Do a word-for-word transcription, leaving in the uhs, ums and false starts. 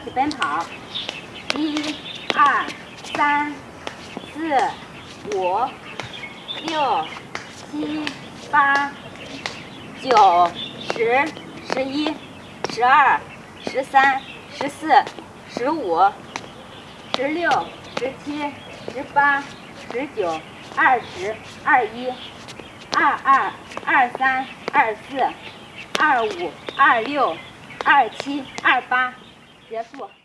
起奔跑，一、二、三、四、五、六、七、八、九、十、十一、十二、十三、十四、十五、十六、十七、十八、十九、二十、二一、二二、二三、二四、二五、二六、二七、二八，结束。